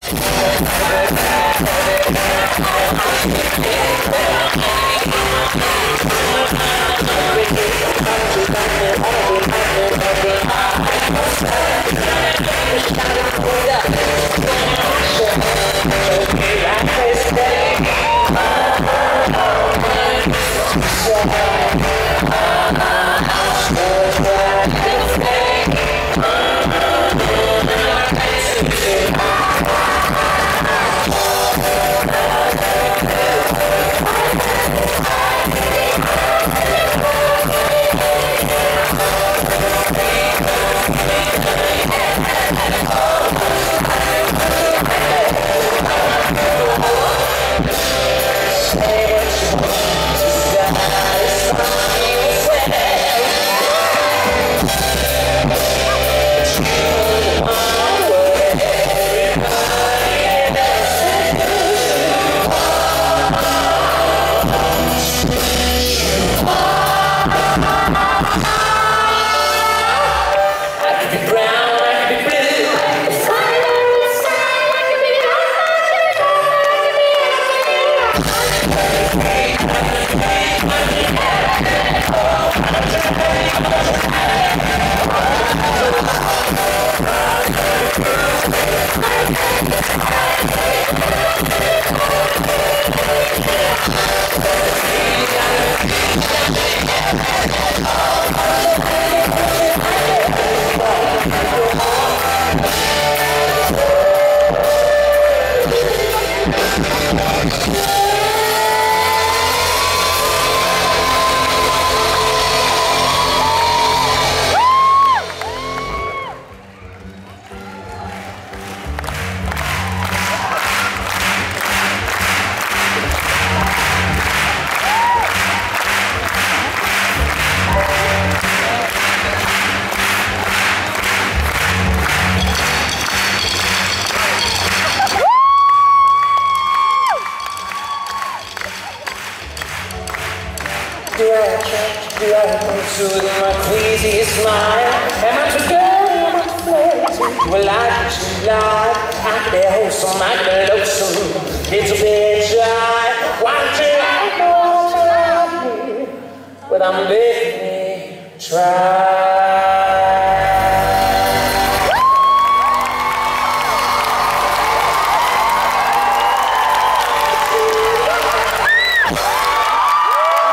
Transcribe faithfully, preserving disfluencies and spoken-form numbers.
Do I attract, do I pursue with my queasy smile? Am I too dirty, am I flirty? Well, I too loud, I could be wholesome, I could be lonesome. It's a bit dry, why don't you like more to love me? Well, I'm begging me, try.